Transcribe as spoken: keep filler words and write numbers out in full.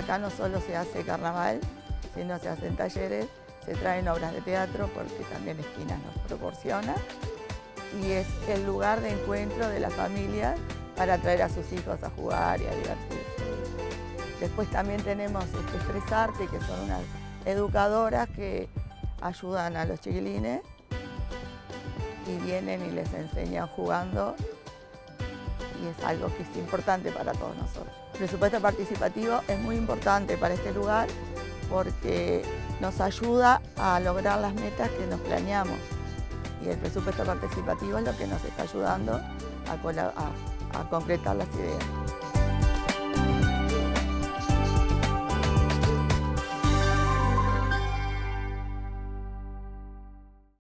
acá no solo se hace carnaval, sino se hacen talleres, se traen obras de teatro porque también Esquinas nos proporciona y es el lugar de encuentro de las familias para traer a sus hijos a jugar y a divertirse. Después también tenemos este Expresarte, que son unas educadoras que ayudan a los chiquilines y vienen y les enseñan jugando y es algo que es importante para todos nosotros. El presupuesto participativo es muy importante para este lugar porque nos ayuda a lograr las metas que nos planeamos y el presupuesto participativo es lo que nos está ayudando a, a, a concretar las ideas.